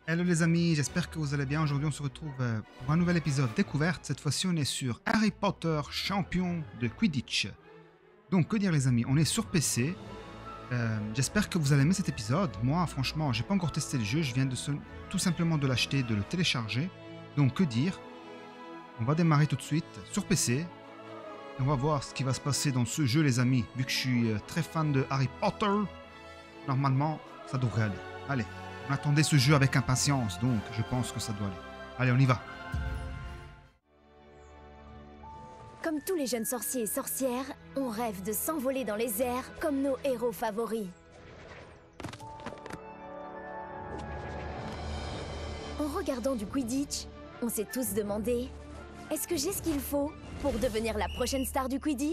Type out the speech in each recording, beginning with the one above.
Hello les amis, j'espère que vous allez bien. Aujourd'hui on se retrouve pour un nouvel épisode découverte. Cette fois-ci on est sur Harry Potter, champion de Quidditch. Donc que dire les amis, on est sur PC. J'espère que vous allez aimer cet épisode. Moi franchement j'ai pas encore testé le jeu, je viens de tout simplement de l'acheter, de le télécharger. Donc que dire, on va démarrer tout de suite sur PC. Et on va voir ce qui va se passer dans ce jeu les amis. Vu que je suis très fan de Harry Potter, normalement ça devrait aller. Allez. On attendait ce jeu avec impatience, donc je pense que ça doit aller. Allez, on y va. Comme tous les jeunes sorciers et sorcières, on rêve de s'envoler dans les airs comme nos héros favoris. En regardant du Quidditch, on s'est tous demandé « Est-ce que j'ai ce qu'il faut pour devenir la prochaine star du Quidditch ?»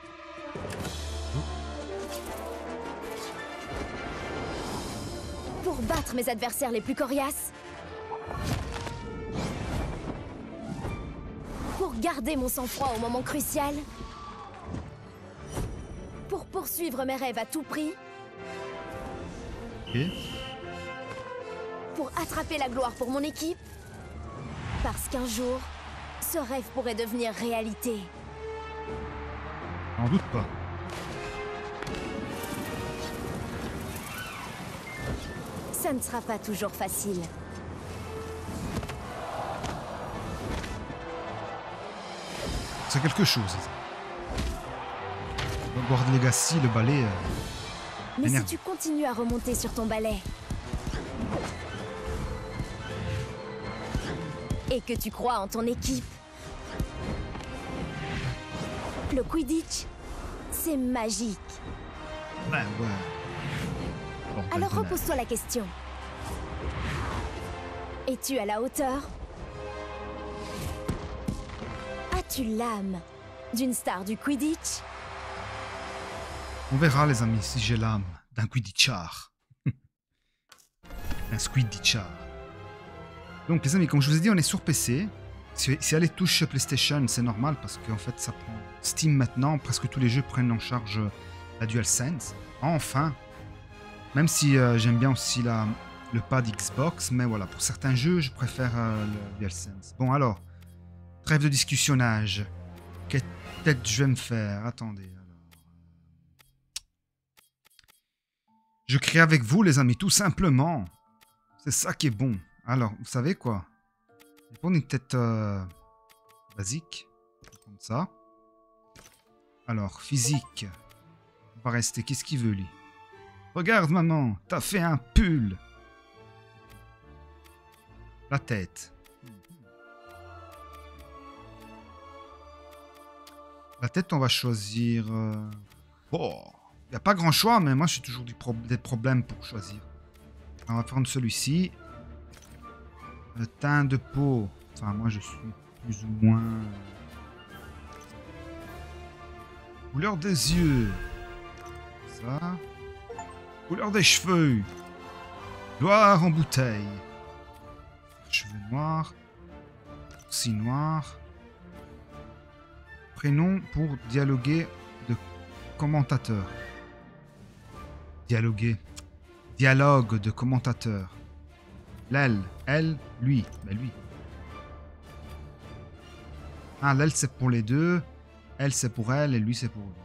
Pour battre mes adversaires les plus coriaces, pour garder mon sang-froid au moment crucial, pour poursuivre mes rêves à tout prix, Ok. pour attraper la gloire pour mon équipe, parce qu'un jour, ce rêve pourrait devenir réalité. N'en doute pas. Ça ne sera pas toujours facile. C'est quelque chose. Hogwarts Legacy, le balai. Mais Énerve. si tu continues à remonter sur ton balai, et que tu crois en ton équipe, le Quidditch, c'est magique. Ouais. Bordel Alors de merde. repose-toi la question. Es-tu à la hauteur? As-tu l'âme d'une star du Quidditch? On verra les amis si j'ai l'âme d'un Quidditchard. Un Squidditchard. Donc les amis, comme je vous ai dit, on est sur PC. Si elle est touche PlayStation, c'est normal parce qu'en fait ça prend Steam maintenant. Presque tous les jeux prennent en charge la DualSense. Enfin. Même si j'aime bien aussi le pad Xbox, mais voilà, pour certains jeux, je préfère le DualSense. Bon alors, trêve de discussionnage. Quelle tête je vais me faire? Attendez. Alors. Je crée avec vous, les amis, tout simplement. C'est ça qui est bon. Alors, vous savez quoi? Je vais prendre une tête basique. Comme ça. Alors, physique. On va rester. Qu'est-ce qu'il veut, lui? Regarde, maman, t'as fait un pull. La tête. La tête, on va choisir... Oh, il n'y a pas grand choix, mais moi, j'ai toujours des problèmes pour choisir. On va prendre celui-ci. Le teint de peau. Enfin, moi, je suis plus ou moins... Couleur des yeux. Ça. Couleur des cheveux. Gloire en bouteille. Cheveux noirs. Sourcils noirs. Prénom pour dialoguer de commentateur. Dialoguer. Dialogue de commentateur. L'aile. Elle. Lui. Ben lui. Ah, l'aile c'est pour les deux. Elle c'est pour elle et lui c'est pour lui.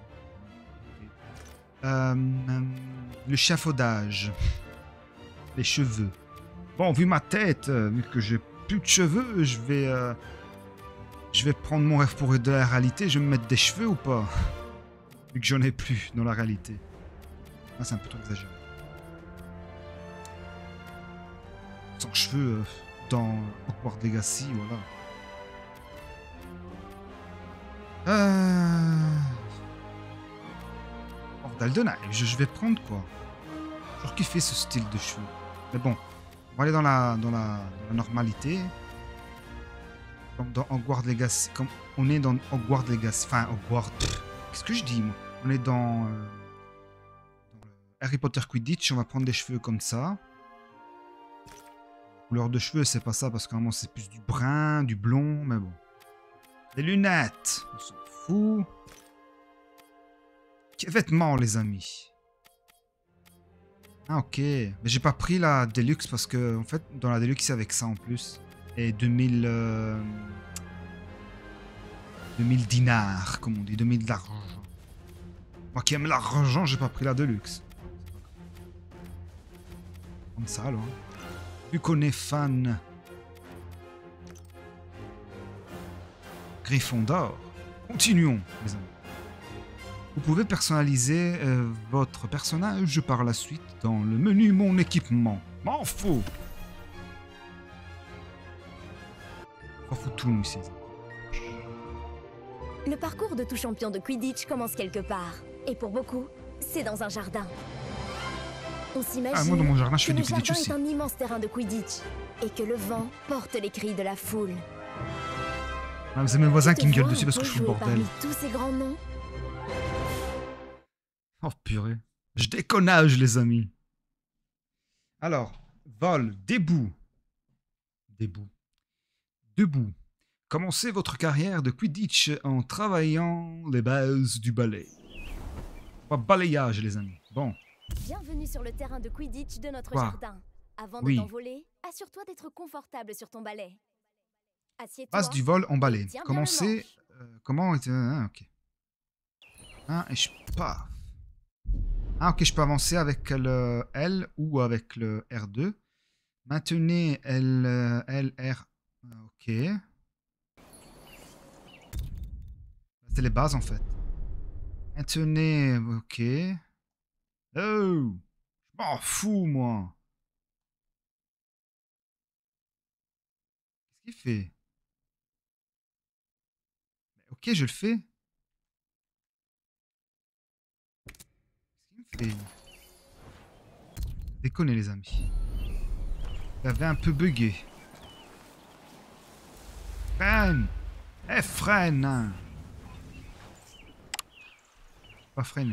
Le chafaudage. Les cheveux. Bon, vu ma tête, vu que j'ai plus de cheveux, je vais prendre mon rêve pour de la réalité. Je vais me mettre des cheveux ou pas? Vu que j'en ai plus dans la réalité. Là, c'est un peu trop exagéré. Sans cheveux dans Hogwarts Legacy, voilà. Bordel de neige, je vais prendre quoi? J'ai toujours kiffé ce style de cheveux. Mais bon, on va aller dans la normalité. Comme dans Hogwarts Legacy. Comme on est dans Hogwarts Legacy. Enfin, Hogwarts. Qu'est-ce que je dis, moi? On est dans le Harry Potter Quidditch. On va prendre des cheveux comme ça. Couleur de cheveux, c'est pas ça parce qu'à un moment c'est plus du brun, du blond, mais bon. Des lunettes, on s'en fout. Vêtements, les amis. Ah ok, mais j'ai pas pris la Deluxe parce que en fait dans la Deluxe c'est avec ça en plus. Et 2000 dinars comme on dit, 2000 d'argent. Moi qui aime l'argent, j'ai pas pris la Deluxe. Comme ça alors. Vu qu'on est fan Gryffondor, continuons les amis. Vous pouvez personnaliser votre personnage par la suite dans le menu Mon équipement. M'en fous. M'en fout tout nous ici. Le parcours de tout champion de Quidditch commence quelque part. Et pour beaucoup, c'est dans un jardin. On s'imagine moi dans mon jardin je fais que du le Quidditch jardin aussi. est un immense terrain de Quidditch. Et que le vent porte les cris de la foule. Ah, c'est mes voisins Tu qui me te gueulent vois dessus un parce que peu je fous le jouer bordel. parmi tous ces grands noms. Oh purée. Je déconnage les amis. Alors, vol, debout. Debout. Commencez votre carrière de Quidditch en travaillant les bases du balai. Pas balayage les amis. Bon, Bienvenue sur le terrain de Quidditch de notre Quoi? jardin. Avant Oui. de t'envoler, assure-toi d'être confortable sur ton balai. Assieds-toi. passe du vol en balai. Tiens bien Commencez... le comment... ok. Et je pars. Ah ok, je peux avancer avec le L ou avec le R2. Maintenez L, R... Ok. C'est les bases en fait. Maintenez... Ok. Oh! Je m'en fous moi. Qu'est-ce qu'il fait? Ok, je le fais. Qu'est-ce qu'il me fait? Déconnez les amis. Il avait un peu bugué. Freine! Eh, freine! Hein. Pas freiner.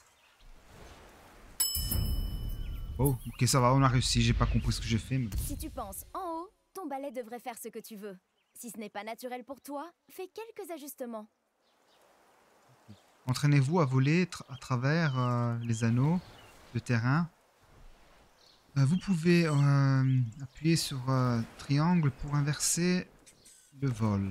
Oh, ok, ça va, on a réussi. J'ai pas compris ce que j'ai fait. Mais... Si tu penses en haut, ton balai devrait faire ce que tu veux. Si ce n'est pas naturel pour toi, fais quelques ajustements. Entraînez-vous à voler à travers les anneaux de terrain. Vous pouvez appuyer sur triangle pour inverser le vol.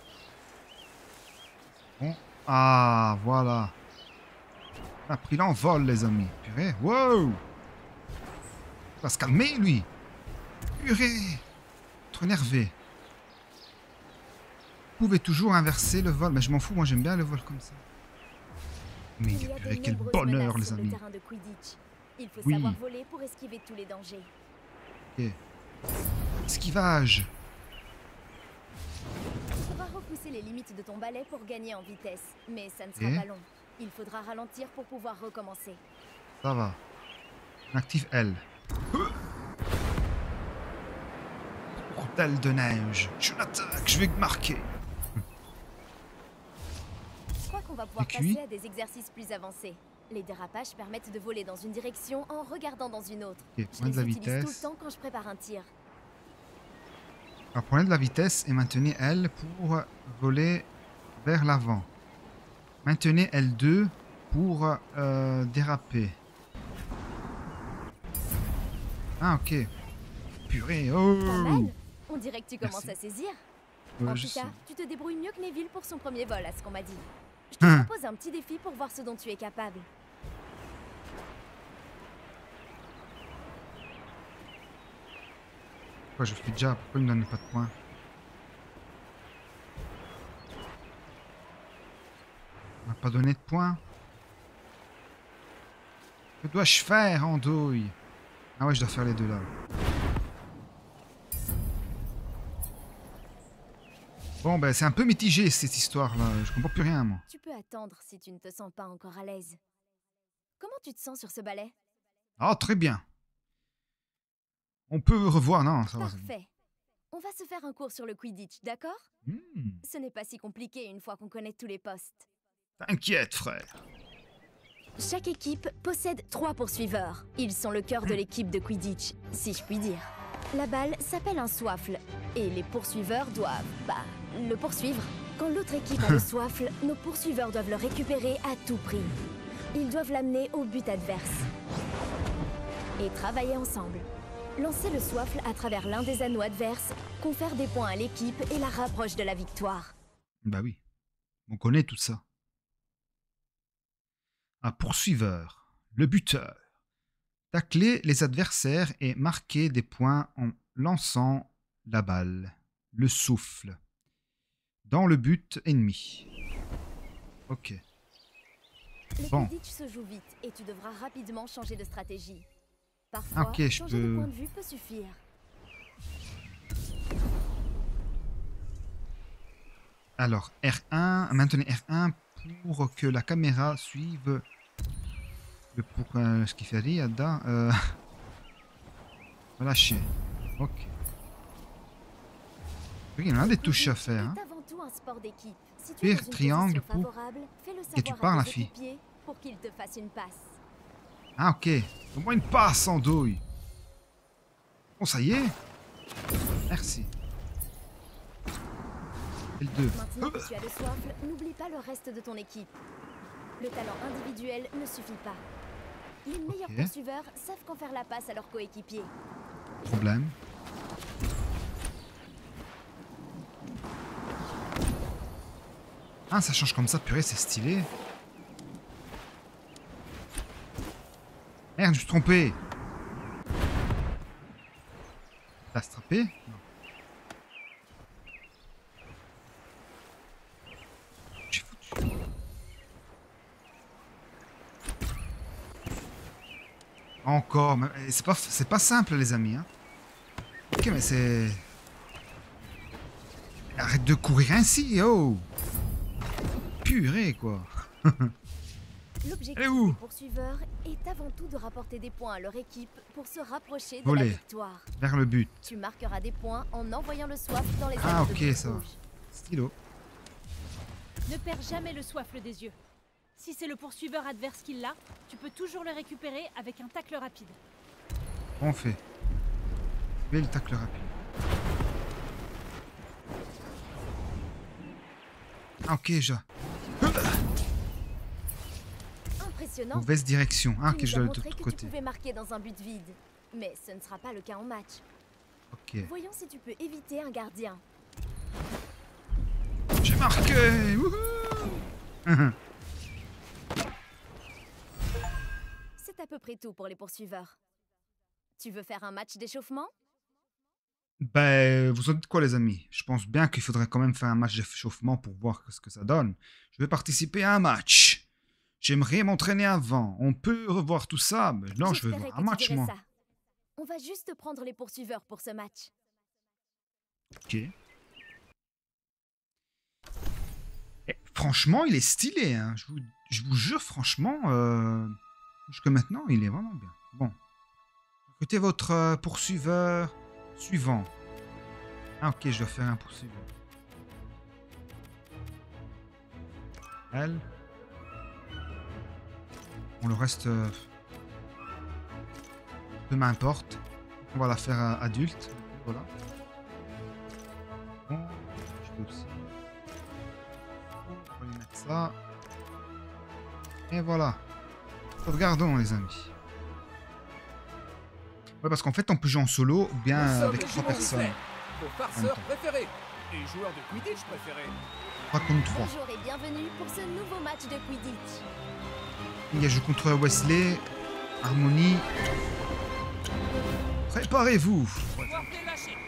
Bon. Ah, voilà. On a pris l'envol, les amis. Purée. Wow! Il va se calmer, lui. Purée. Trop énervé. Vous pouvez toujours inverser le vol. Mais je m'en fous, moi j'aime bien le vol comme ça. Mais Il y a de purée, quel nombreuses bonheur, menaces les sur le amis. terrain de Quidditch. Il faut Oui. savoir voler pour esquiver tous les dangers. Ok. Esquivage. Tu pourras repousser les limites de ton balai pour gagner en vitesse, mais ça ne sera Ok. pas long. Il faudra ralentir pour pouvoir recommencer. Ça va. On active L. Bordel de neige. Je l'attaque, je vais marquer. Je crois qu'on va pouvoir Et cuit. passer à des exercices plus avancés. Les dérapages permettent de voler dans une direction en regardant dans une autre. Ok, Je prenez les de la utilise tout vitesse. le temps quand je prépare un tir. Alors prenez de la vitesse et maintenez L pour voler vers l'avant. Maintenez L2 pour déraper. Ah ok. Purée. Oh. Pas mal. On dirait que tu commences Merci. à saisir. Ouais, En je tout cas, sais. tu te débrouilles mieux que Neville pour son premier vol, à ce qu'on m'a dit. Je te Hein. propose un petit défi pour voir ce dont tu es capable. Pourquoi je fais déjà? Pourquoi il ne me donne pas de points? On m'a pas donné de points. Que dois-je faire, andouille? Ah ouais, je dois faire les deux là. Bon, ben c'est un peu mitigé cette histoire-là. Je comprends plus rien, moi. Tu peux attendre si tu ne te sens pas encore à l'aise. Comment tu te sens sur ce balai? Ah, très bien. On peut revoir, non? Ça va, c'est bon. Parfait. On va se faire un cours sur le Quidditch, d'accord? Ce n'est pas si compliqué une fois qu'on connaît tous les postes. T'inquiète, frère. Chaque équipe possède 3 poursuiveurs. Ils sont le cœur de l'équipe de Quidditch, si je puis dire. La balle s'appelle un soifle, et les poursuiveurs doivent, le poursuivre. Quand l'autre équipe a le soifle, nos poursuiveurs doivent le récupérer à tout prix. Ils doivent l'amener au but adverse. et travailler ensemble. Lancer le soifle à travers l'un des anneaux adverses confère des points à l'équipe et la rapproche de la victoire. Bah oui, on connaît tout ça. Un poursuiveur, le buteur. Tacler les adversaires et marquer des points en lançant la balle, le souffle, dans le but ennemi. Ok. Le Bon. Quidditch se joue vite et tu devras rapidement changer de stratégie. Parfois, Ok, je changer de peux... point de vue peut suffire. Alors, R1, maintenez R1 pour que la caméra suive pour ce qu'il fait dire, relâcher. Ok. Oui, il y en a des touches à faire. Hein. C'est avant tout un sport d'équipe. Si tu Pire, es dans une triangle position pour- favorable, fais-le Et tu savoir parles, à la tes fille. équipiers pour qu'ils te fassent une passe. Ah, ok. Au moins une passe en douille. Bon, ça y est. Merci. Et le 2. Maintenant que tu as le soifle, n'oublie pas le reste de ton équipe. Le talent individuel ne suffit pas. Les meilleurs Ok. poursuiveurs savent quand faire la passe à leurs coéquipiers. Problème. Ah, ça change comme ça, purée, c'est stylé. Merde, je me suis trompé. T'as strappé? Non. J'ai foutu. Encore, mais c'est pas simple, les amis. Hein. Ok, mais c'est... Arrête de courir ainsi, oh! Purée, quoi. L'objectif Elle est où? des poursuiveurs est avant tout de rapporter des points à leur équipe pour se rapprocher de Voler. la victoire. Vers le but. Tu marqueras des points en envoyant le soifle dans les Ah, anneaux de ok, but ça va. rouge. Stylo. Ne perds jamais le soifle des yeux. Si c'est le poursuiveur adverse qui l'a, tu peux toujours le récupérer avec un tacle rapide. On fait. Mais le tacle rapide. Ah, ok, déjà. Impressionnant. Mauvaise direction. Ah, ok, Tu je nous as dois aller de montré l'autre que côté. tu pouvais marquer dans un but vide. Mais ce ne sera pas le cas en match. Ok. Voyons si tu peux éviter un gardien. J'ai marqué. Wouhou. C'est à peu près tout pour les poursuiveurs. Tu veux faire un match d'échauffement? Ben, vous en dites quoi, les amis? Je pense bien qu'il faudrait quand même faire un match d'échauffement pour voir ce que ça donne. Je vais participer à un match. J'aimerais m'entraîner avant. On peut revoir tout ça. Mais non, je veux J'espérais voir un que tu match, dirais moi. ça. On va juste prendre les poursuiveurs pour ce match. Ok. Et franchement, il est stylé. Hein. Je vous jure, franchement, jusque maintenant, il est vraiment bien. Bon. Recrutez votre poursuiveur suivant. Ah, ok, je dois faire un poursuiveur. Elle. Bon, le reste, peu m'importe. On va la faire adulte. Voilà. Bon, je peux aussi. On va lui mettre ça. Et voilà. Sauvegardons, les amis. Ouais, parce qu'en fait, on peut jouer en solo ou bien Nous sommes avec les 3 Girondins, personnes. vos En farceurs même temps. préférés et joueurs de Quidditch préférés. 3 contre 3. Bonjour et bienvenue pour ce nouveau match de Quidditch. Il joue contre Wesley. Harmonie. Préparez-vous. Pouvoir lâcher.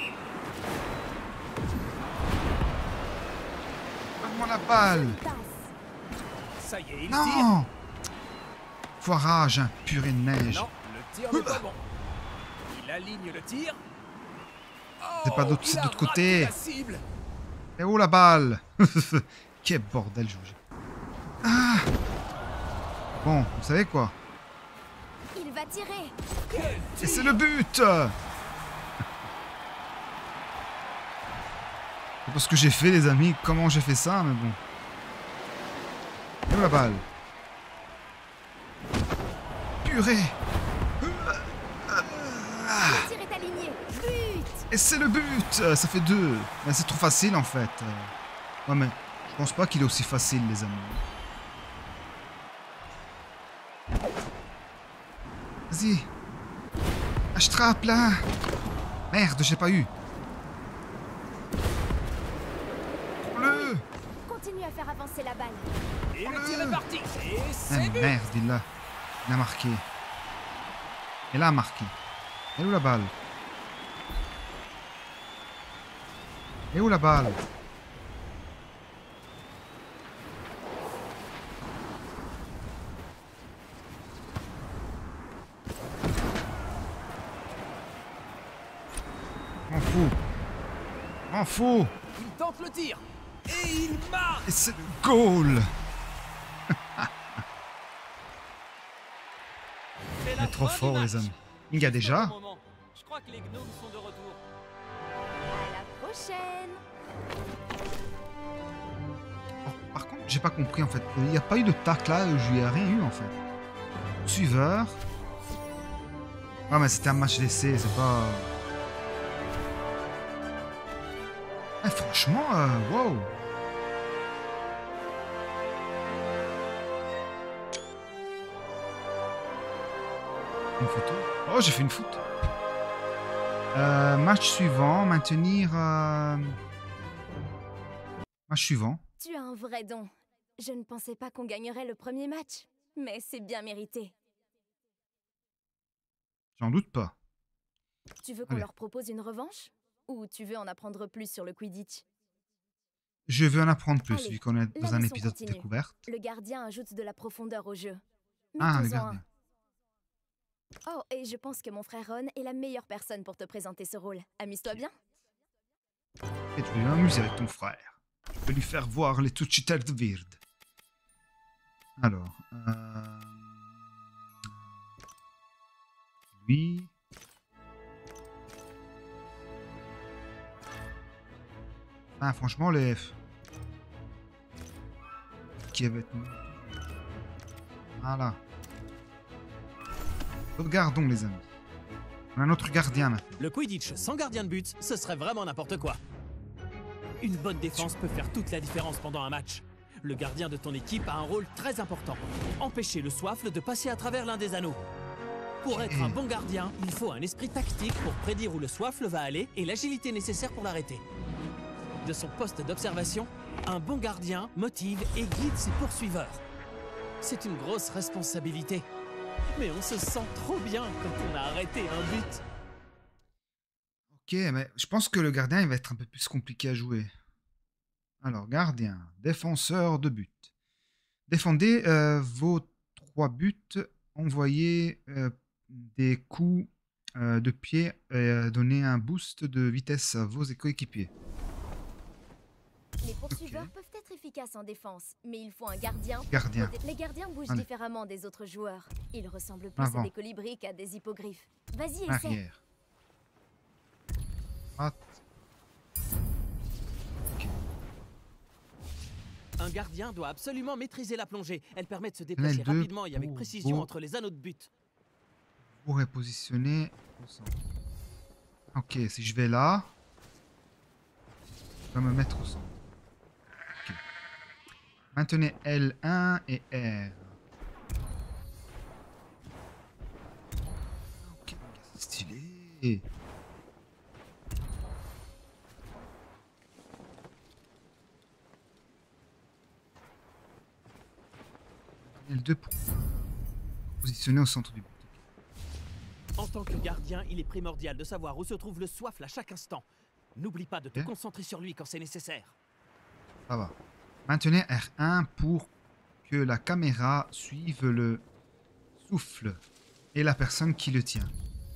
Donne-moi la balle. Passe. Ça y est, il tire. Non. Foirage, un purée de neige. Non, le tir n'est pas bon. Il aligne le tir. C'est pas d'autre- il c'est a d'autre raté côté. la cible. Et où la balle? Quel bordel, je vous jure. Ah. Bon, vous savez quoi? Il va tirer. Quel Et c'est tir. le but. C'est pas ce que j'ai fait, les amis. Comment j'ai fait ça, mais bon. Et où la balle? Purée. Le tir est aligné. But. Et c'est le but. Ça fait 2. Mais c'est trop facile, en fait. Ouais, mais je pense pas qu'il est aussi facile, les amis. Vas-y. Je trappe là. Merde, j'ai pas eu. Prends-le. Continue à faire avancer la balle. Et le tir est parti. Et Ah, c'est but. merde, il a marqué. Il a marqué. Et où la balle? Et où la balle? M'en fous. M'en fous. Il tente le tir. Et il marque. Et c'est le goal. C'est Il est trop fort, les amis. Il y a déjà. Je crois que les gnomes sont de retour. À la prochaine. Oh, par contre, j'ai pas compris en fait. Il n'y a pas eu de taclage, il n'y a rien eu en fait. Suiveur. Ah, mais c'était un match d'essai, c'est pas. Eh, franchement, wow. Une photo. Oh, j'ai fait une faute. Match suivant, maintenir. Match suivant. Tu as un vrai don. Je ne pensais pas qu'on gagnerait le premier match, mais c'est bien mérité. J'en doute pas. Tu veux qu'on Allez. leur propose une revanche? Ou tu veux en apprendre plus sur le Quidditch? Je veux en apprendre plus, Allez, vu qu'on est la dans un leçon épisode continue. découverte. Le gardien ajoute de la profondeur au jeu. Ah, le Mettons-en gardien. un. Oh, et je pense que mon frère Ron est la meilleure personne pour te présenter ce rôle. Amuse-toi bien. Et tu veux m'amuser avec ton frère. Je peux lui faire voir les Tuchiter de Vird. Alors. Lui. Ah, franchement, les. Qui avait. Voilà. Sauvegardons, les amis. On a notre gardien maintenant. Le Quidditch sans gardien de but, ce serait vraiment n'importe quoi. Une bonne défense peut faire toute la différence pendant un match. Le gardien de ton équipe a un rôle très important. Empêcher le soifle de passer à travers l'un des anneaux. Pour être un bon gardien, il faut un esprit tactique pour prédire où le soifle va aller et l'agilité nécessaire pour l'arrêter. De son poste d'observation, un bon gardien motive et guide ses poursuiveurs. C'est une grosse responsabilité. Mais on se sent trop bien quand on a arrêté un but. Ok, mais je pense que le gardien, il va être un peu plus compliqué à jouer. Alors, gardien, défenseur de but. Défendez vos 3 buts, envoyez des coups de pied et donnez un boost de vitesse à vos coéquipiers. Les poursuiveurs peuvent être efficaces en défense, mais il faut un gardien. Gardien. Les gardiens bougent Allez. différemment des autres joueurs. Ils ressemblent plus Avant. à des colibris qu'à des hippogriffes. Vas-y, essaie. Arrière. Droite. Un gardien doit absolument maîtriser la plongée. Elle permet de se déplacer Les deux rapidement et avec pour précision vous. entre les anneaux de but. Vous repositionnez au centre. Ok, si je vais là, je vais me mettre au centre. Ok. Maintenez L1 et R. Ok, c'est stylé. L2 pour positionner au centre du but. En tant que gardien, il est primordial de savoir où se trouve le soifle à chaque instant. N'oublie pas de te Ok. concentrer sur lui quand c'est nécessaire. Ça va. Maintenez R1 pour que la caméra suive le souffle et la personne qui le tient.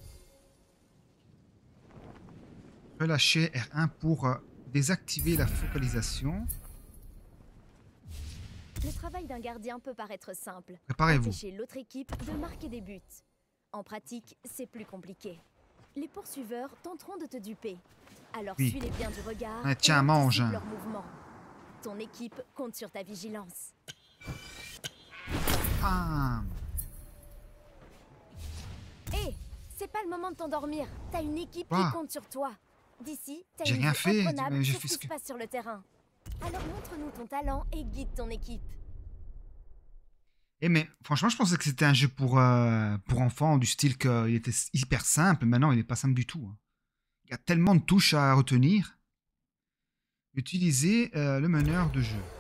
Relâchez R1 pour désactiver la focalisation. Le travail d'un gardien peut paraître simple. Préparez-vous. Empêcher l'autre équipe de marquer des buts. En pratique, c'est plus compliqué. Les poursuiveurs tenteront de te duper. Alors Oui. suis-les bien du regard Ah, et tiens, anticipe mange, hein. leurs mouvements. Ton équipe compte sur ta vigilance. Ah, Hé, c'est pas le moment de t'endormir. T'as une équipe Quoi? qui compte sur toi. D'ici, t'as J'ai une rien vue fait, imprenable mais j'ai sur fait ce ce qui se que- passe sur le terrain. Alors montre-nous ton talent et guide ton équipe. Et mais franchement, je pensais que c'était un jeu pour enfants, du style qu'il était hyper simple. Maintenant, il n'est pas simple du tout. Hein. Il y a tellement de touches à retenir. Utilisez le meneur de jeu.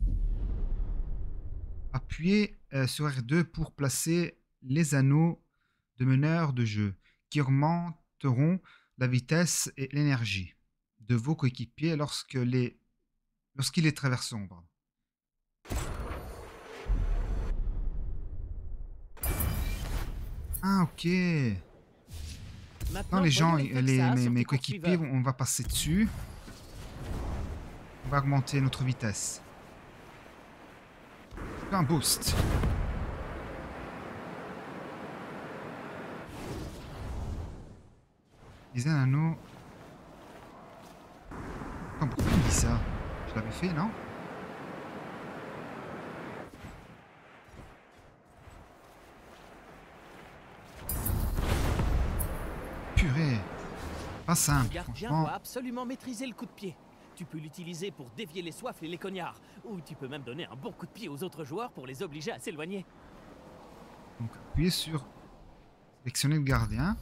Appuyez sur R2 pour placer les anneaux de meneur de jeu qui augmenteront la vitesse et l'énergie de vos coéquipiers lorsqu'ils les traverseront. Pardon. Ah, ok. Maintenant, les gens, mes coéquipiers, on va passer dessus. On va augmenter notre vitesse. Un boost. Disais un anneau. Attends, pourquoi il me dit ça? Je l'avais fait, non? Purée. Pas simple, Le gardien franchement. doit absolument maîtriser le coup de pied. Tu peux l'utiliser pour dévier les soifles et les cognards. Ou tu peux même donner un bon coup de pied aux autres joueurs pour les obliger à s'éloigner. Donc, appuyez sur sélectionner le gardien.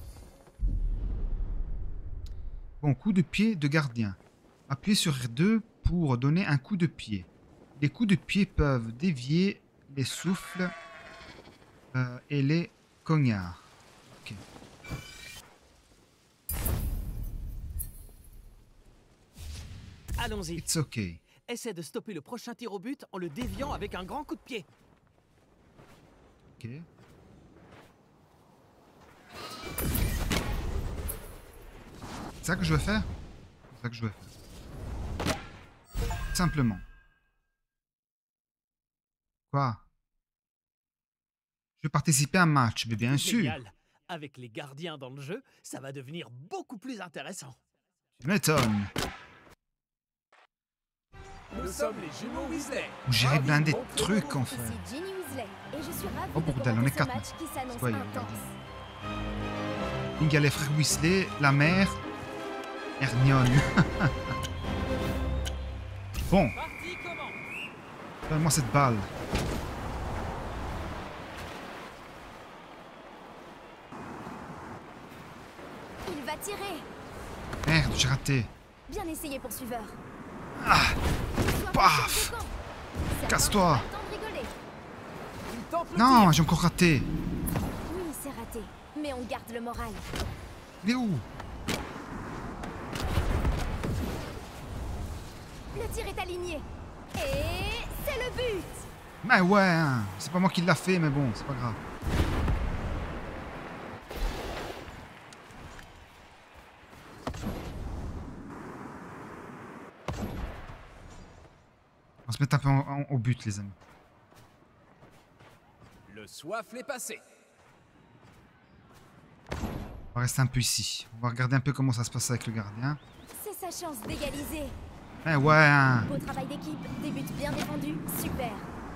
Bon, coup de pied de gardien. Appuyez sur R2 pour donner un coup de pied. Les coups de pied peuvent dévier les souffles et les cognards. Ok. Allons-y. It's okay. Essaie de stopper le prochain tir au but en le déviant avec un grand coup de pied. Ok. C'est ça que je veux faire? C'est ça que je veux faire. Simplement. Quoi? Je veux participer à un match, mais bien sûr. Génial. Avec les gardiens dans le jeu, ça va devenir beaucoup plus intéressant. Tu m'étonnes. Nous sommes les jumeaux Weasley. J'irai blinder Ravi de des trucs en fait. Ici Ginny Weasley et je suis ravie Oh de bordel, on commenter est ce quatre. match qui s'annonce Ouais, intense. Il y a les frères Weasley, la mère, Hermione. Bon, Parti commence. donne-moi cette balle. Il va tirer. Merde, j'ai raté. Bien essayé, poursuiveur. Ah, Sois paf. proche du camp. Casse-toi. Pas le temps de rigoler. Il tente le Non, tir. j'ai encore raté. Oui, c'est raté, mais on garde le moral. Il est où? Le tir est aligné. Et c'est le but. Mais ouais, hein. C'est pas moi qui l'a fait, mais bon, c'est pas grave. On va se mettre un peu au but, les amis. Le soif est passé. On va rester un peu ici. On va regarder un peu comment ça se passe avec le gardien. C'est sa chance d'égaliser. Mais ouais, hein. Beau travail d'équipe, des buts bien défendus, super.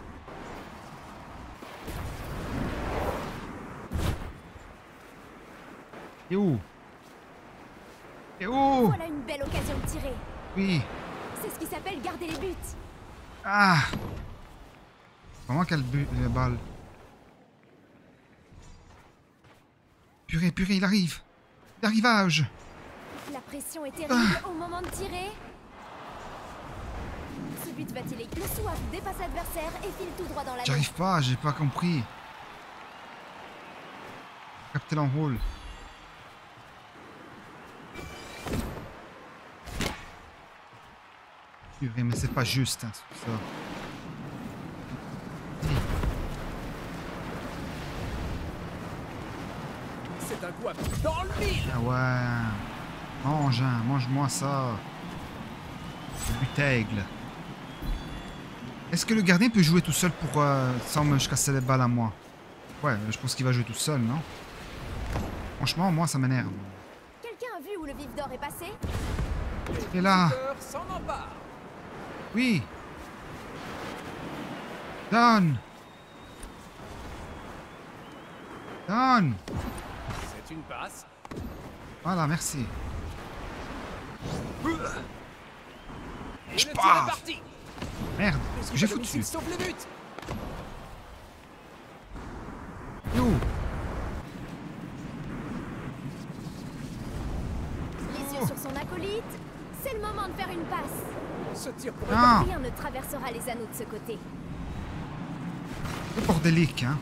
Et où? Et où? Voilà une belle occasion de tirer. Oui. C'est ce qui s'appelle garder les buts. Ah! Vraiment quelle balle. Purée, purée, il arrive. L'arrivage. La pression est terrible au moment de tirer. Ce but va-t-il Le soif dépasse l'adversaire et file tout droit dans la J'arrive pas, j'ai pas compris. Capter l'enrôle. Purée, mais c'est pas juste, hein, ça. C'est un coup à pied dans le mille. Ah ouais. Mange, hein, mange-moi ça. Le but-aigle. Est-ce que le gardien peut jouer tout seul pour sans me casser les balles à moi? Ouais, je pense qu'il va jouer tout seul, non? Franchement, moi, ça m'énerve. Quelqu'un a vu où le vif d'or est passé? Et là, Peur s'en empare. oui. Donne. Donne. C'est une passe. Voilà, merci. Et le tir est Paf. parti. Merde, qu'est-ce que j'ai À domicile foutu? sauve le but. acolytes, c'est le moment de faire une passe. Ce tir pour Ah, Rien ne traversera les anneaux de ce côté. c'est bordélique, hein.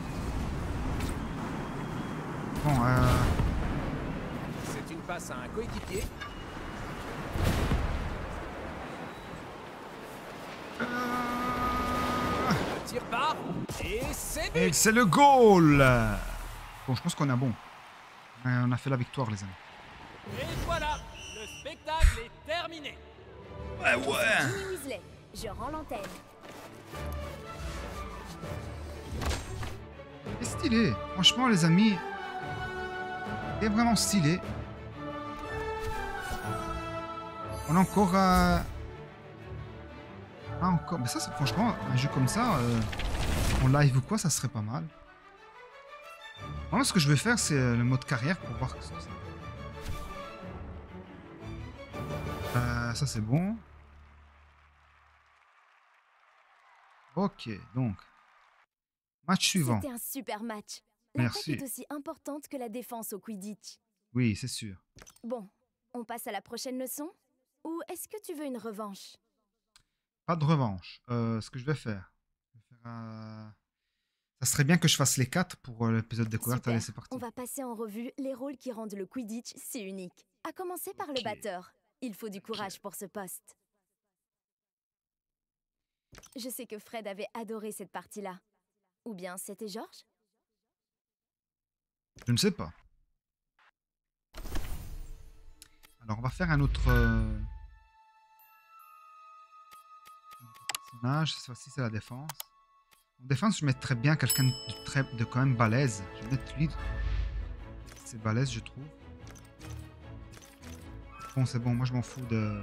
Bon, c'est une passe à un coéquipier. Le tir part et c'est but. et c'est le goal. Bon, je pense qu'on est bon. On a fait la victoire, les amis. Et voilà, le spectacle est terminé. Ginny Weasley, je rends l'antenne. C'est stylé. Franchement, les amis, c'est vraiment stylé. On a encore... Ah, encore... Mais ça, c'est franchement, un jeu comme ça, en live ou quoi, ça serait pas mal. Vraiment, ce que je vais faire, c'est le mode carrière pour voir ce que c'est. Ça, c'est bon. Ok, donc... Match suivant. C'était un super match. Merci. L'attaque est aussi importante que la défense au Quidditch. Oui, c'est sûr. Bon, on passe à la prochaine leçon? Ou est-ce que tu veux une revanche? Pas de revanche. Ce que je vais faire... Ça serait bien que je fasse les 4 pour l'épisode découverte. Super. Allez, c'est parti. On va passer en revue les rôles qui rendent le Quidditch si unique. À commencer par le Ok. batteur. Il faut du courage pour ce poste. Je sais que Fred avait adoré cette partie-là. Ou bien c'était George? Je ne sais pas. Alors, on va faire un autre personnage. Cette fois-ci, c'est la défense. En défense, je mettrais bien quelqu'un de quand même balèze. Je vais mettre lui. C'est balèze, je trouve. Bon, c'est bon. Moi, je m'en fous de...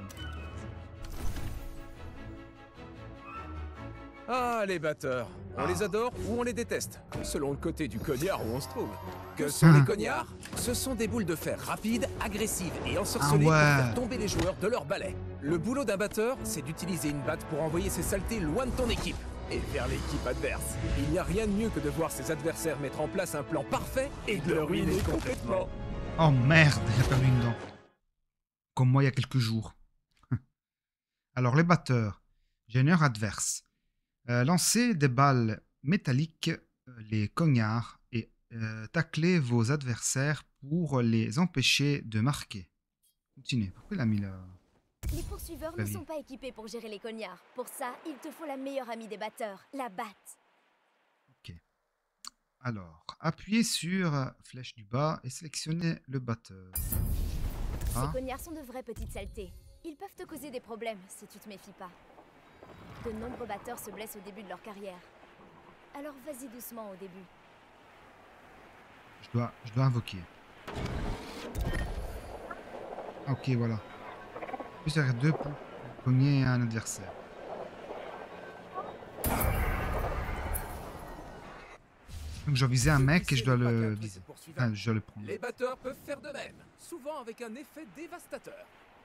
Ah, les batteurs. On les adore ou on les déteste, selon le côté du cognard où on se trouve. Que sont les cognards? Ce sont des boules de fer rapides, agressives et ensorcelées pour faire tomber les joueurs de leur balai. Le boulot d'un batteur, c'est d'utiliser une batte pour envoyer ses saletés loin de ton équipe et vers l'équipe adverse. Il n'y a rien de mieux que de voir ses adversaires mettre en place un plan parfait et de le ruiner complètement. Oh merde, il a perdu une dent. Comme moi il y a quelques jours. Alors, les batteurs. Gêneurs adverses. Lancez des balles métalliques, les cognards, et taclez vos adversaires pour les empêcher de marquer. Continuez. Pourquoi il a mis là? Les poursuiveurs ne Clavier. sont pas équipés pour gérer les cognards. Pour ça, il te faut la meilleure amie des batteurs, la batte. Ok. Alors, appuyez sur flèche du bas et sélectionnez le batteur. Ah. Ces cognards sont de vraies petites saletés. Ils peuvent te causer des problèmes si tu te méfies pas. De nombreux batteurs se blessent au début de leur carrière. Alors vas-y doucement au début. Je dois invoquer. Ok, voilà. Plus R2 pour cogner un adversaire. Donc je dois viser un mec et je dois le viser. Enfin, je dois le prendre. Les batteurs peuvent faire de même, souvent avec un effet dévastateur.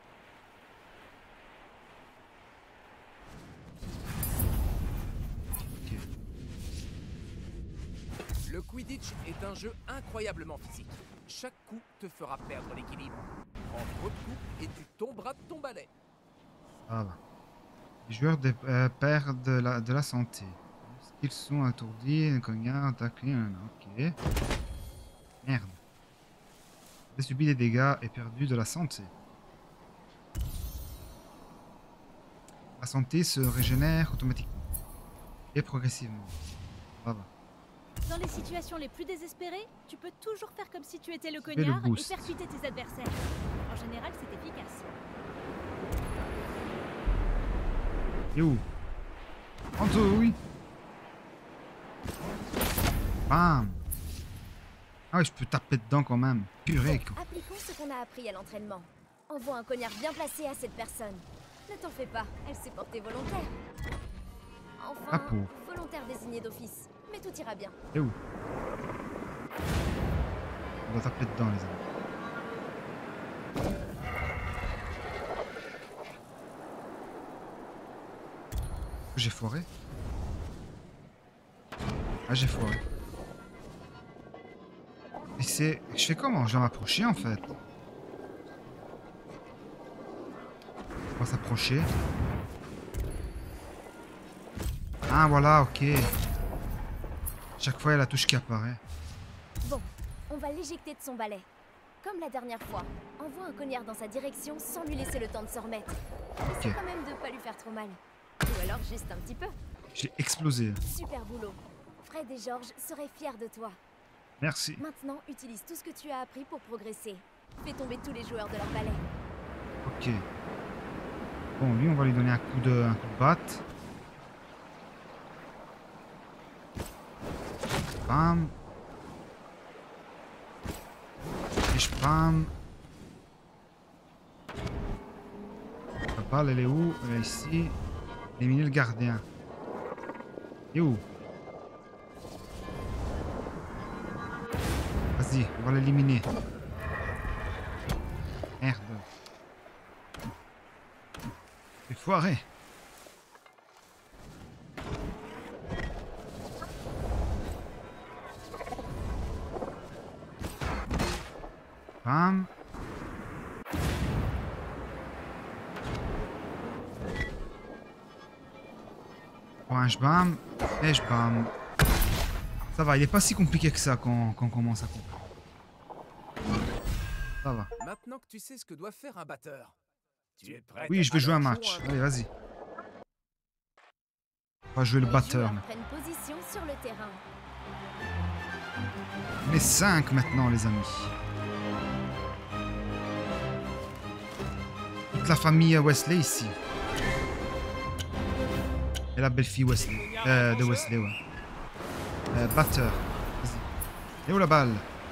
Ok. Le Quidditch est un jeu incroyablement physique. Chaque coup te fera perdre l'équilibre. Prends trop de coups et tu tomberas de ton balai. Ça va. Les joueurs perdent de la santé. Ils sont étourdis, un cognard, attaqué. Ok. Merde. J'ai subi des dégâts et perdu de la santé. La santé se régénère automatiquement. Et progressivement. Ça va. Dans les situations les plus désespérées, tu peux toujours faire comme si tu étais le le cognard et boost. percuter tes adversaires. En général, c'est efficace. Et où? Anto, oui. Bam. Ah oui, je peux taper dedans quand même. Purée, quoi. Appliquons ce qu'on a appris à l'entraînement. Envoie un cognard bien placé à cette personne. Ne t'en fais pas, elle s'est portée volontaire. Ah, Enfin, pauvre. volontaire désigné d'office. Mais tout ira bien. Et où? On doit taper dedans, les amis. J'ai foiré. Ah, j'ai foiré. Et c'est... Je fais comment? Je vais m'approcher, en fait. va s'approcher. Ah voilà, ok. Chaque fois il y a la touche qui apparaît. Bon, on va l'éjecter de son balai. Comme la dernière fois, envoie un cognard dans sa direction sans lui laisser le temps de se remettre. Essaie quand même de pas lui faire trop mal. Ou alors juste un petit peu. J'ai explosé. Super boulot. Fred et George seraient fiers de toi. Merci. Maintenant, utilise tout ce que tu as appris pour progresser. Fais tomber tous les joueurs de leur balai. Ok. Bon, lui, on va lui donner un coup de batte. Bam. Et je bam. La balle, elle est où? Elle est ici. Éliminer le gardien. Et où? Vas-y, on va l'éliminer. Merde. C'est foiré. Bam. Orange bam. Et je bam. Ça va, il est pas si compliqué que ça quand on commence à comprendre. Ça va. Maintenant que tu sais ce que doit faire un batteur, tu es prêt? Oui, je vais jouer un match. Allez, vas-y. On va jouer le batteur. Les joueurs prennent position sur le terrain. On est 5 maintenant, les amis. Toute la famille Wesley ici. Et la belle-fille Wesley. De Wesley, ouais. Batteur. Vas-y. Et où la balle?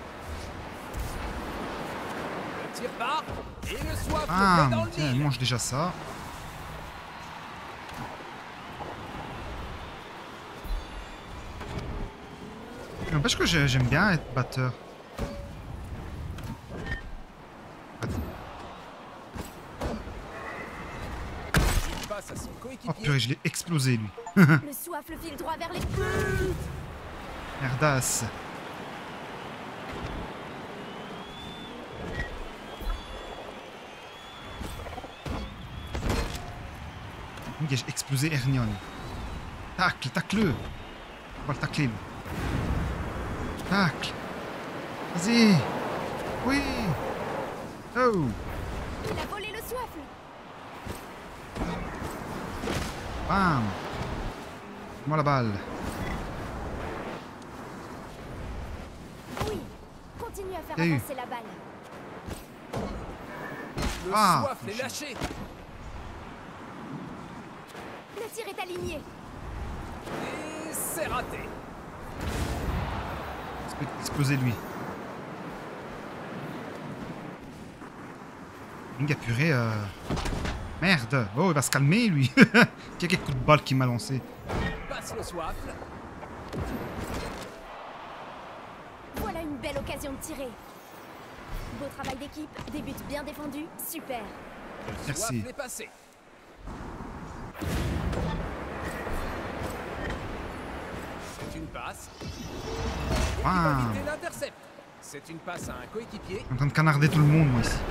Le tir part et le soif Ah, le met dans le tiens, elle mille. mange déjà ça. N'empêche que j'aime bien être batteur. Il passe à son Oh coéquipier. purée, je l'ai explosé lui. Le soif le file droit vers les... Merdasse. Ok, j'ai explosé Hermione. Tacle, tacle-le. On va le tacler lui. Tacle. Vas-y. Oui. Oh. Il a volé le soif. Bam. Moi la balle. Oui. Continue à faire Y'a eu. avancer la balle. Le Ah, soif l'est lâché. Le tir est aligné. Et c'est raté. Je peux exploser lui. Ring a purée. Merde. Oh, il va se calmer lui. Il y a quelques coups de balle qui m'a lancé. Passe le soif. Voilà une belle occasion de tirer. Beau travail d'équipe, des buts bien défendus, super. Le Merci. soif l'est passé. C'est une passe. Bam. Éviter l'intercept. C'est une passe à un coéquipier. Je suis en train de canarder tout le monde moi ici.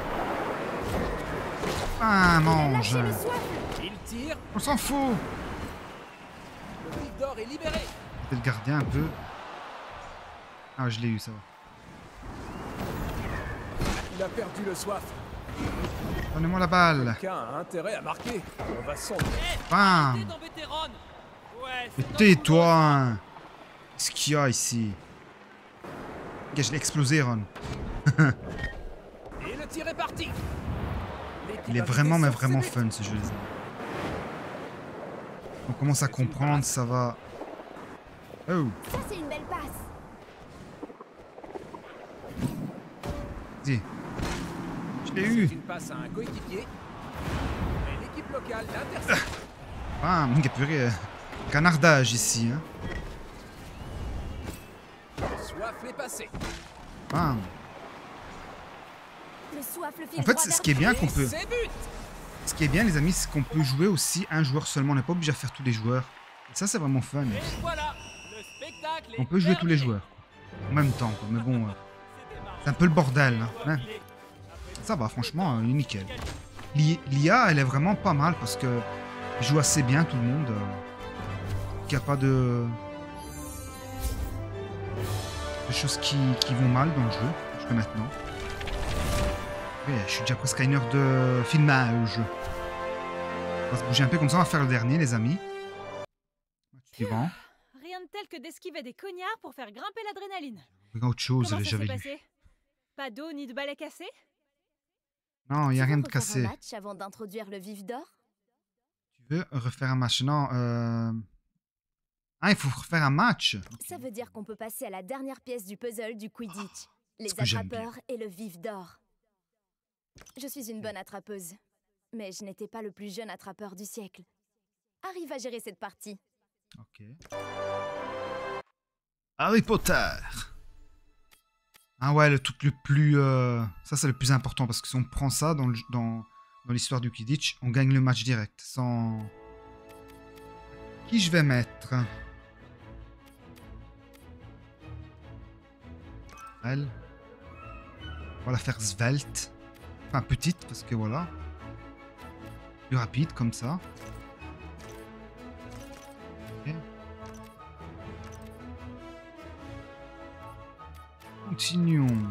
Ah, mange. Lâchez le soif. Il tire. On s'en fout. Le vif d'or est libéré. C'est le gardien un peu. Ah, je l'ai eu, ça va. Il a perdu le soif. Donnez-moi la balle. Quelqu'un a intérêt à marquer. On va sombrer. Bam. Arrêtez d'embêter Ron. Ouais, Mais c'est tais-toi. Hein. Qu'est-ce qu'il y a ici? Ok, je l'ai explosé, Ron. Et le tir est parti. Il est vraiment, mais vraiment fun ce jeu, les amis. On commence à comprendre, ça va. Oh, Ça, c'est une belle passe. vas-y. Je l'ai C'est eu. une passe à un coéquipier. Et l'équipe locale l'intercepte. Bam, il y a purée. Canardage ici, hein. Le soif l'est passé. Bam. Le soif le file En fait, droit ce vers qui est bien Et qu'on peut... c'est but. Ce qui est bien, les amis, c'est qu'on peut jouer aussi un joueur seulement. On n'est pas obligé de faire tous les joueurs. Et ça, c'est vraiment fun. Et voilà, le spectacle est On peut jouer tous les terminé. joueurs. En même temps, quoi. Mais bon, C'était marrant. c'est un peu le bordel, hein. Joueur Hein. clé. Ça va, franchement, il est nickel. L'IA, elle est vraiment pas mal parce que il joue assez bien tout le monde. Il n'y a pas de choses qui vont mal dans le jeu jusqu'à maintenant. Oui, je suis déjà presque à 1 heure de filmage. On va se bouger un peu comme ça, on va faire le dernier, les amis. Suivant. Rien de tel que d'esquiver des cognards pour faire grimper l'adrénaline. Autre chose, Comment ça j'avais s'est lu. passé? Pas d'eau ni de balai cassé? Non, il n'y a rien de refaire cassé. un match avant d'introduire le vif d'or? Tu veux refaire un match? Non, ah, il faut refaire un match. Ça veut dire qu'on peut passer à la dernière pièce du puzzle du Quidditch. Les ce que j'aime attrapeurs et le vif d'or. Je suis une bonne attrapeuse. Mais je n'étais pas le plus jeune attrapeur du siècle. Arrive à gérer cette partie. Ok. Harry Potter. Ah ouais, le truc le plus... Ça, c'est le plus important, parce que si on prend ça dans l'histoire du Quidditch, on gagne le match direct, sans... Qui je vais mettre? Elle. On va la faire svelte. Enfin, petite, parce que voilà. Plus rapide, comme ça. Ok. Continuons.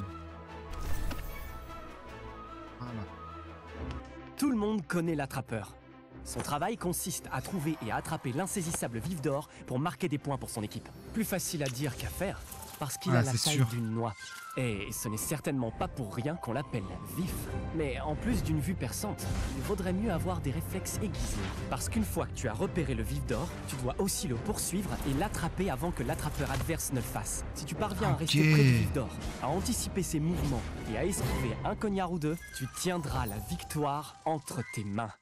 Voilà. Tout le monde connaît l'attrapeur. Son travail consiste à trouver et à attraper l'insaisissable vif d'or pour marquer des points pour son équipe. Plus facile à dire qu'à faire, parce qu'il a la c'est taille sûr. d'une noix. Et ce n'est certainement pas pour rien qu'on l'appelle vif. Mais en plus d'une vue perçante, il vaudrait mieux avoir des réflexes aiguisés. Parce qu'une fois que tu as repéré le vif d'or, tu dois aussi le poursuivre et l'attraper avant que l'attrapeur adverse ne le fasse. Si tu parviens à rester près du vif d'or, à anticiper ses mouvements et à esquiver un cognard ou deux, tu tiendras la victoire entre tes mains.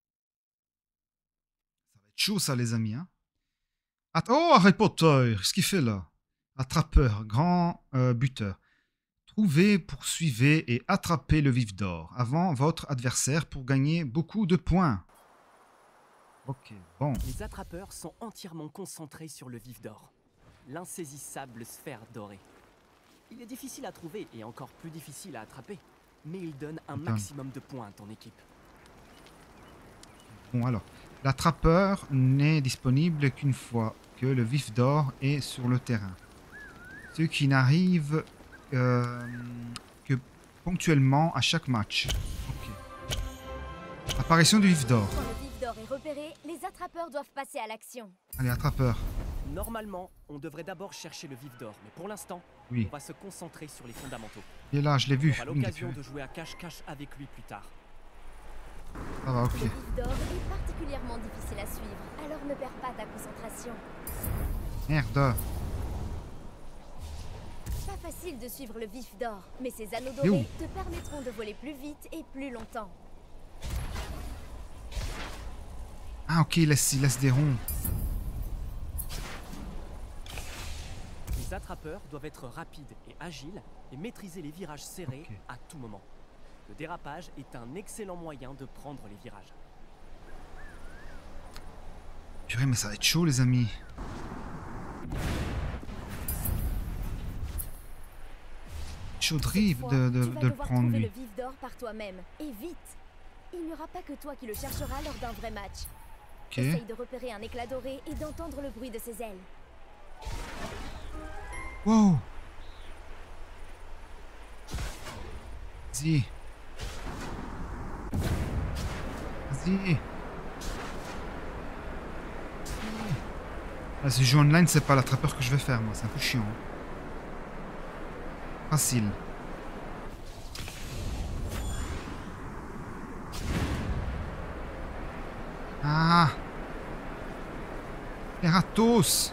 Ça va être chaud, ça, les amis. Hein. Oh, Harry Potter, qu'est-ce qu'il fait là? Attrapeur, grand buteur. Trouvez, poursuivez et attrapez le vif d'or avant votre adversaire pour gagner beaucoup de points. Ok, bon. Les attrapeurs sont entièrement concentrés sur le vif d'or, l'insaisissable sphère dorée. Il est difficile à trouver et encore plus difficile à attraper, mais il donne un maximum de points à ton équipe. Bon, alors, l'attrapeur n'est disponible qu'une fois que le vif d'or est sur le terrain. Ce qui n'arrive que ponctuellement à chaque match. Ok. Apparition du vif d'or. Quand le vif d'or est repéré, les attrapeurs doivent passer à l'action. Allez, attrapeur. Normalement, on devrait d'abord chercher le vif d'or, mais pour l'instant, Oui. on va se concentrer sur les fondamentaux. Et là, je l'ai vu. On aura l'occasion de jouer à cache-cache avec lui plus tard. Ça va, ok. Le vif d'or est particulièrement difficile à suivre, alors ne perds pas ta concentration. Merde. Pas facile de suivre le vif d'or, mais ces anneaux Et où? dorés te permettront de voler plus vite et plus longtemps. Ah, ok, il laisse des ronds. Les attrapeurs doivent être rapides et agiles et maîtriser les virages serrés Ok. à tout moment. Le dérapage est un excellent moyen de prendre les virages. Purée, mais ça va être chaud, les amis. Chaud de rire Cette fois, de tu vas le devoir prendre, trouver lui. le vif d'or par toi-même, et vite. Il n'y aura pas que toi qui le chercheras lors d'un vrai match. Ok. Essaye de repérer un éclat doré et d'entendre le bruit de ses ailes. Wow. Vas-y. Vas-y. Ah, si je joue online, c'est pas l'attrapeur que je vais faire, moi. C'est un peu chiant. Facile. Ah. Les ratos.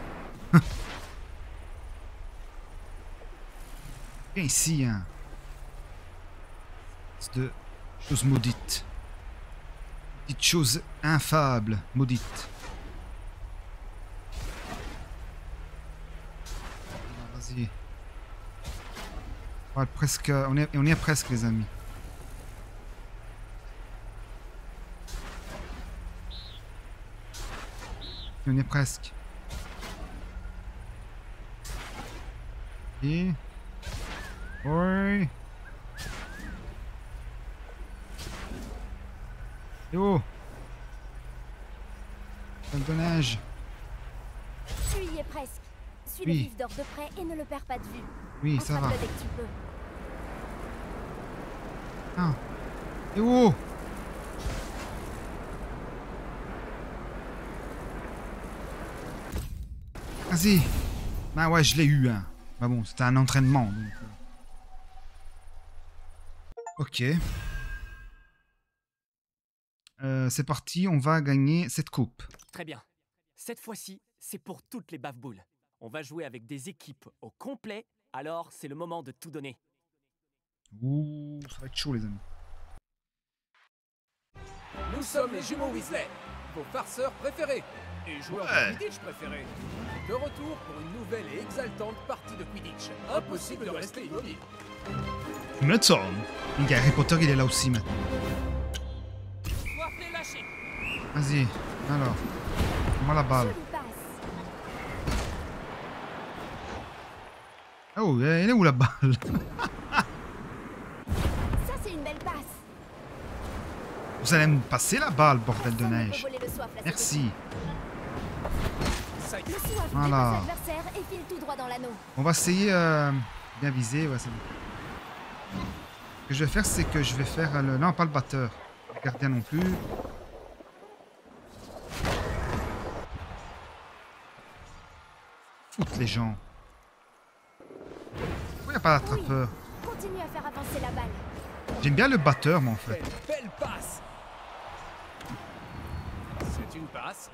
Viens ici, hein. C'est de choses maudites. Petites choses infables, maudites. Ah, vas-y. Ouais, presque, on y est presque, les amis. On y est presque. Et... Oui. Et oh. Boule de neige. Tu y es presque. Suis le Oui. vif d'or de près et ne le perds pas de vue. Oui, ça va. Attrape-le dès que tu peux. Ah. Et oh. Vas-y. Bah ouais, je l'ai eu. Hein. Bah bon, c'était un entraînement. Donc... Ok. C'est parti, on va gagner cette coupe. Très bien. Cette fois-ci, c'est pour toutes les bave-boules. On va jouer avec des équipes au complet, alors c'est le moment de tout donner. Ouh, ça va être chaud les amis. Nous sommes les jumeaux Weasley, vos farceurs préférés et joueurs de Quidditch préférés. De retour pour une nouvelle et exaltante partie de Quidditch. Impossible de rester immobile. Tu me sens. Donc Harry Potter, il est là aussi maintenant. Soif lâché. Vas-y, alors. Moi la balle. Jolie passe. Oh, elle est où la balle? Ça, c'est une belle passe. Vous allez me passer la balle, bordel de Personne ne peut neige. voler le soif, là, cette Merci. Ça y équipe. Le est. soif Voilà. dépasse l'adversaire et file tout droit dans l'anneau. On va essayer bien viser. Ouais, c'est bon. Ce que je vais faire, c'est que je vais faire le... Non, pas le batteur. Le gardien non plus. Foutre les gens. Pourquoi il n'y a pas d'attrapeur? Continue à faire avancer la balle. J'aime bien le batteur, moi, en fait. Belle passe. C'est une passe.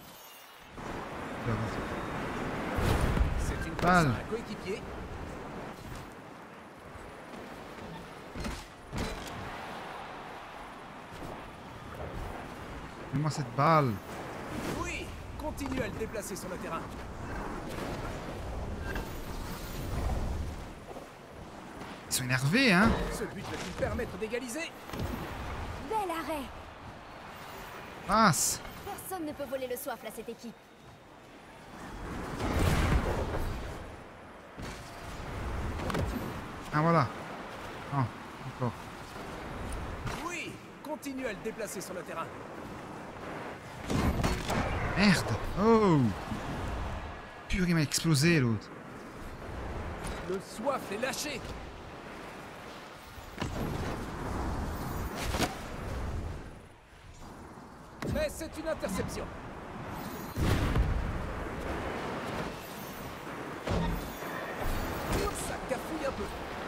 C'est une passe à Balle. un coéquipier. Mets-moi cette balle. Oui, continue à le déplacer sur le terrain. Ils sont énervés, hein? Ce but va-t-il permettre d'égaliser? Bel arrêt. Passe. Personne ne peut voler le soif, là, cette équipe. Ah, voilà. Ah, encore. Oui, continue à le déplacer sur le terrain. Merde. Oh. Purée, il m'a explosé, l'autre. Le soif est lâché. Mais c'est une interception. Ça cafouille un peu.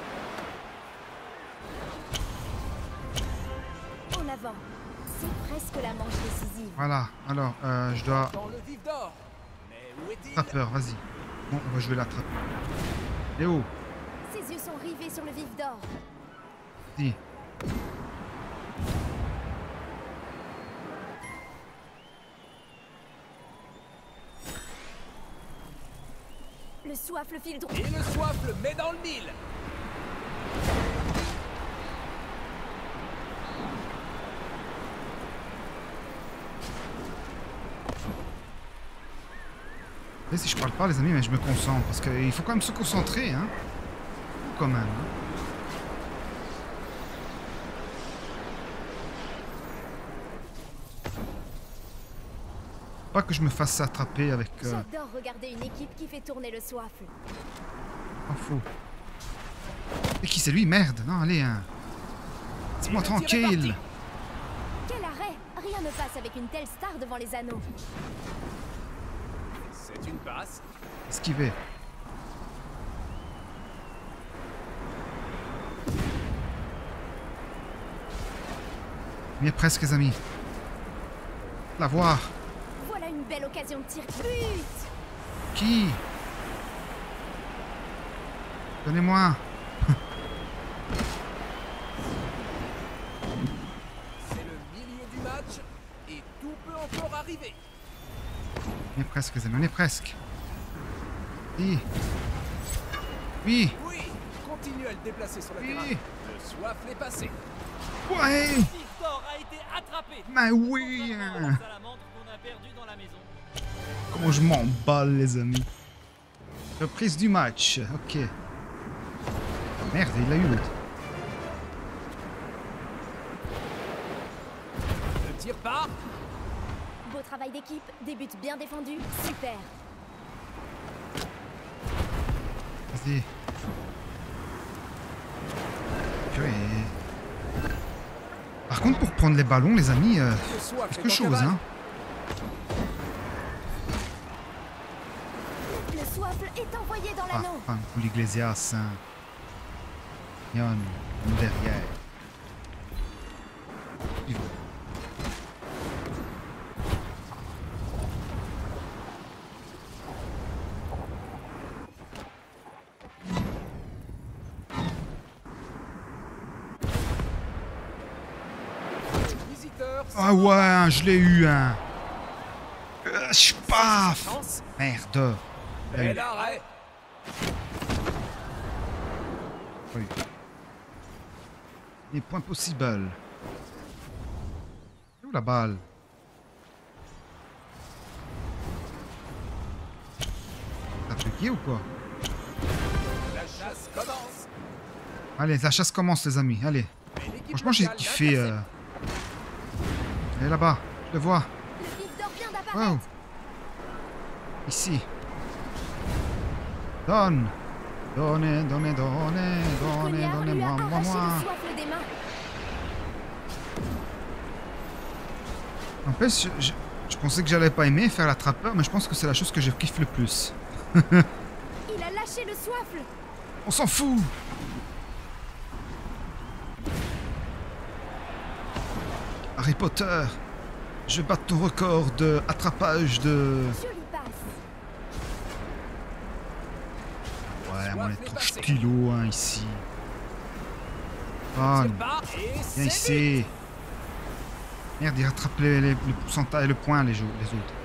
En avant. C'est presque la manche décisive. Voilà. Alors, je dois... Dans le vif d'or. Mais où est-il? Pas peur, vas-y. Bon, je vais l'attraper. Et oh. Ses yeux sont rivés sur le vif d'or. Si. Le soif le file droit. Et le soif le met dans le mille. Et si je parle pas, les amis, mais je me concentre. Parce qu'il faut quand même se concentrer, hein. Quand même. Hein. Pas que je me fasse attraper avec... J'adore regarder une équipe qui fait tourner le soif. Pas fou. Et qui c'est lui? Merde. Non, allez, hein. Laisse-moi Et le tir est tranquille. Quel arrêt! Rien ne passe avec une telle star devant les anneaux. C'est une passe. Esquiver. On y est presque, les amis. La voir. Voilà une belle occasion de tir. But! Qui? Donnez-moi. C'est le milieu du match et tout peut encore arriver. On y est presque, les amis. On est presque. Oui. Oui. Oui, continue à le déplacer sur le Oui. terrain. Le soif l'est passé. Ouais. Victor a été attrapé. Mais oui. Contrairement à la salamandre qu'on a perdue dans la maison. Comment je m'emballe, les amis. Reprise du match. Ok. Merde, il l'a eu l'autre. Le tir Tire part. Beau travail d'équipe, des buts bien défendus, super. Vas-y. Purée. Par contre, pour prendre les ballons, les amis, quelque chose, hein. Le soifle est envoyé dans Ah, l'anneau. enfin, pour l'Iglesias, hein. Yann, derrière. Ah ouais, je l'ai eu, hein. Paf. Merde. Et l'arrêt. Oui. Les points possibles. Où la balle? T'as truqué ou quoi? La chasse commence. Allez, la chasse commence, les amis. Allez. Franchement, j'ai kiffé. Elle est là-bas. Je le vois. Le vif d'or vient d'apparaître. Wow. Ici. Donne. Donnez, donnez, donnez, donnez, Cognard lui a donnez-moi, arraché moi. le soifle des mains. En fait, je pensais que j'allais pas aimer faire l'attrapeur, mais je pense que c'est la chose que je kiffe le plus. Il a lâché le soifle. On s'en fout. Harry Potter, je bats ton record de attrapage de... Jolie passe. Ouais, on est trop stylo, hein, ici. Oh, Tire part et viens c'est ici. Merde, il rattrape le pourcentage, le point, les autres.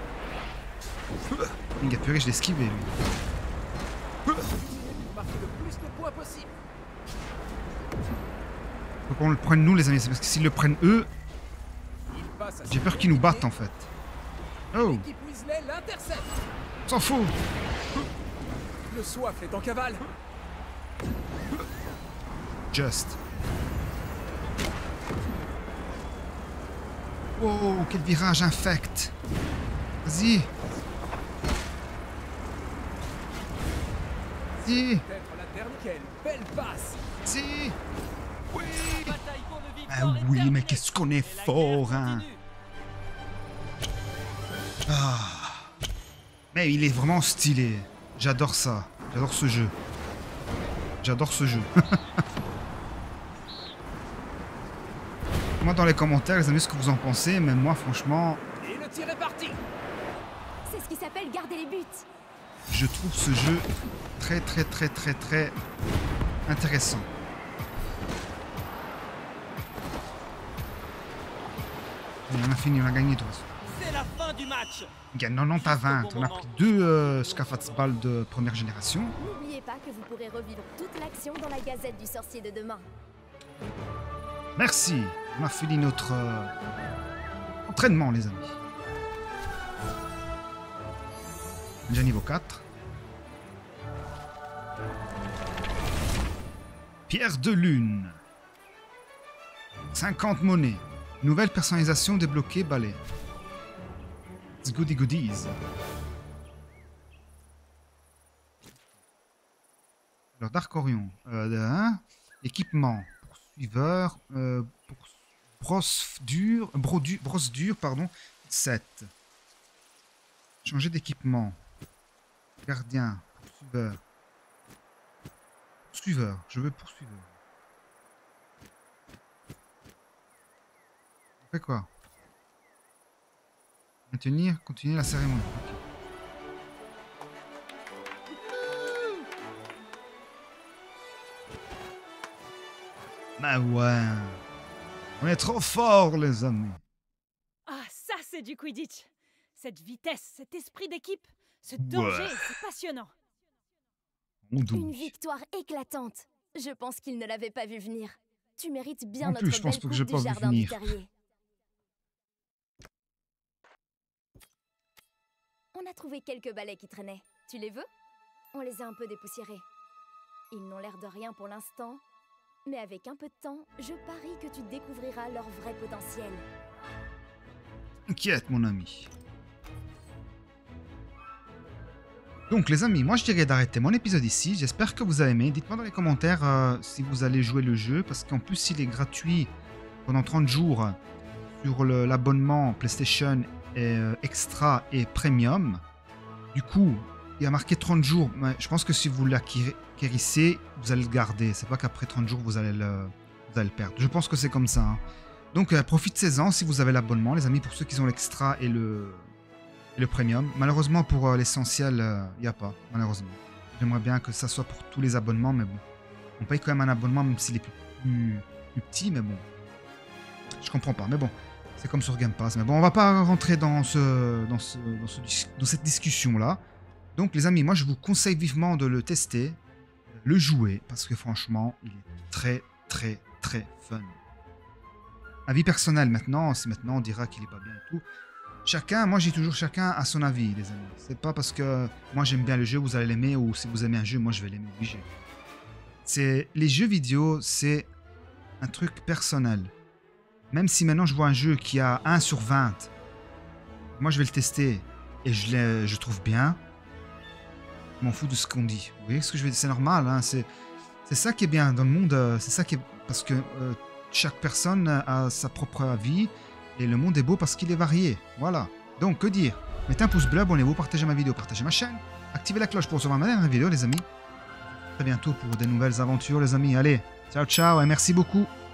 Il a purée, je l'ai esquivé, lui. but. Marquer le plus de points possible. Faut qu'on le prenne nous, les amis. C'est parce que s'ils le prennent eux, Il passe à j'ai peur qu'ils nous battent, en fait. Oh, L'équipe Weasley l'intercepte. on s'en fout. Le soif est en cavale. Just. Oh, quel virage infect. Vas-y. Vas-y. Peut-être la dernière. Quelle belle passe. Vas-y. Oui. Bataille pour le Ah victoire est oui, mais terminée. qu'est-ce qu'on est Et la fort, guerre hein. continue. Ah. Mais il est vraiment stylé. J'adore ça. J'adore ce jeu. J'adore ce jeu. Moi dans les commentaires, les amis, ce que vous en pensez, mais moi franchement, Et le tir est parti. C'est ce qui s'appelle garder les buts. je trouve ce jeu très très très très très intéressant. Et on a fini, on a gagné de toute façon. C'est la fin du match. Il gagne 90 à 20. On a pris deux Skafatsball de première génération. N'oubliez pas que vous pourrez revivre toute l'action dans la Gazette du Sorcier de demain. Merci. On a fini notre entraînement, les amis. Déjà niveau 4. Pierre de lune. 50 monnaies. Nouvelle personnalisation débloquée, balai. It's goody goodies. Alors, Dark Orion. Équipement. Poursuiveur. Brosse dure. Brosse dure, pardon. 7. Changer d'équipement. Gardien. Poursuiveur. Poursuiveur. Je veux poursuiveur. On fait quoi? Maintenir, continuer la cérémonie. Bah ouais. On est trop fort, les amis. Ah, ça c'est du Quidditch. Cette vitesse, cet esprit d'équipe, ce danger, Ouais. c'est passionnant. On Une douille. victoire éclatante. Je pense qu'il ne l'avait pas vu venir. Tu mérites bien En notre plus, je pense belle pas que coupe j'ai du pas vu jardin du venir. terrier. On a trouvé quelques balais qui traînaient. Tu les veux? On les a un peu dépoussiérés. Ils n'ont l'air de rien pour l'instant, mais avec un peu de temps, je parie que tu découvriras leur vrai potentiel. Inquiète, mon ami. Donc, les amis, moi, je dirais d'arrêter mon épisode ici. J'espère que vous avez aimé. Dites-moi dans les commentaires si vous allez jouer le jeu. Parce qu'en plus, il est gratuit pendant 30 jours sur l'abonnement PlayStation Extra et Premium. Du coup, il y a marqué 30 jours. Mais je pense que si vous l'acquérissez, vous allez le garder. C'est pas qu'après 30 jours, vous allez le perdre. Je pense que c'est comme ça. Hein. Donc, profitez-en si vous avez l'abonnement, les amis, pour ceux qui ont l'extra et le premium. Malheureusement, pour l'essentiel, il n'y a pas, malheureusement. J'aimerais bien que ça soit pour tous les abonnements, mais bon. On paye quand même un abonnement, même s'il est plus petit, mais bon. Je comprends pas, mais bon. C'est comme sur Game Pass. Mais bon, on va pas rentrer dans cette discussion-là. Donc, les amis, moi, je vous conseille vivement de le tester, le jouer, parce que franchement, il est très, très, très fun. Avis personnel, maintenant, si maintenant on dira qu'il est pas bien et tout. Chacun, moi j'ai toujours chacun à son avis, les amis. C'est pas parce que moi j'aime bien le jeu, vous allez l'aimer, ou si vous aimez un jeu, moi je vais l'aimer obligé. Les jeux vidéo, c'est un truc personnel. Même si maintenant je vois un jeu qui a 1 sur 20, moi je vais le tester et je trouve bien, je m'en fous de ce qu'on dit. Vous voyez ce que je veux dire? C'est normal, hein? C'est ça qui est bien dans le monde, c'est ça qui est... Parce que chaque personne a sa propre avis. Et le monde est beau parce qu'il est varié. Voilà. Donc, que dire? Mettez un pouce bleu, abonnez-vous, partagez ma vidéo, partagez ma chaîne. Activez la cloche pour recevoir ma dernière vidéo, les amis. À très bientôt pour de nouvelles aventures, les amis. Allez, ciao, ciao et merci beaucoup.